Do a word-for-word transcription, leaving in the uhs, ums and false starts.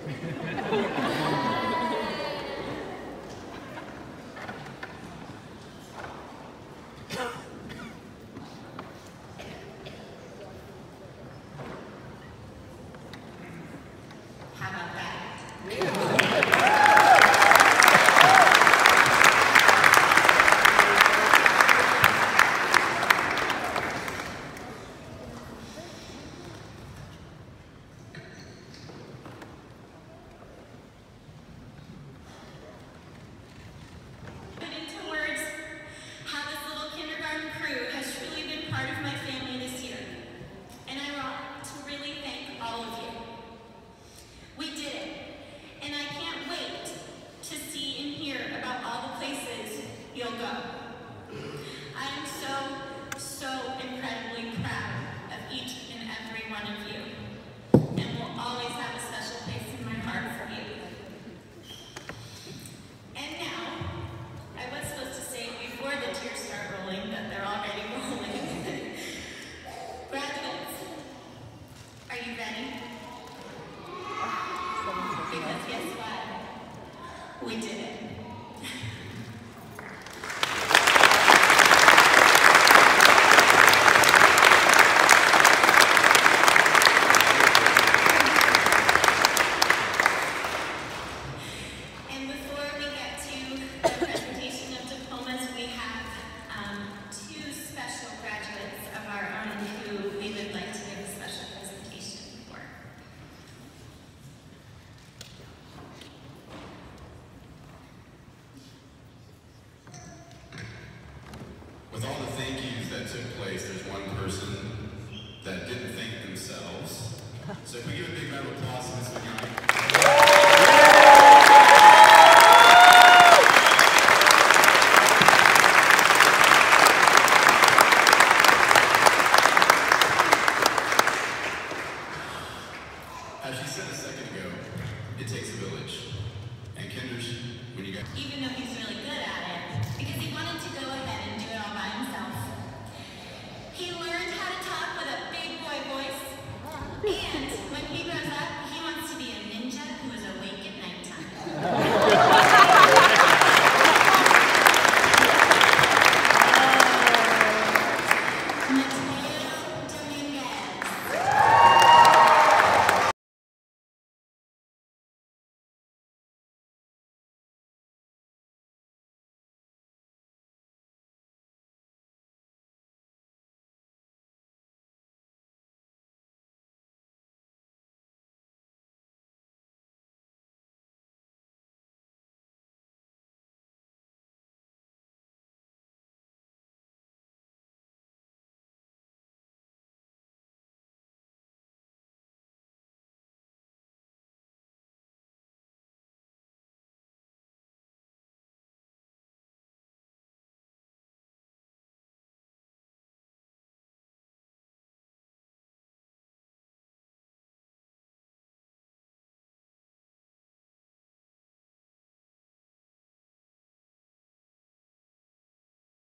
How about that? Put into words how this little kindergarten crew has truly been part of my family this year. And I want to really thank all of you. We did it, and I can't wait to see and hear about all the places you'll go. I am so, so incredibly proud of each and every one of you, and will always have a special place in my heart for you. And now, I was supposed to say before the tears start rolling that they're already rolling. Graduates, are you ready? Because guess what? We did it. And before we get to the presentation of diplomas, we have um, two special graduates of our own who we would like to give a special presentation for. With all the thank yous that took place, there's one person that didn't thank themselves. So if we give a big round of applause to Miz Vignani. As she said a second ago, it takes a village. And Kenders, when you got Even though he's really good at it, because he wanted to go ahead and do it all by himself. He learned how to talk with a big boy voice, and when he grows up,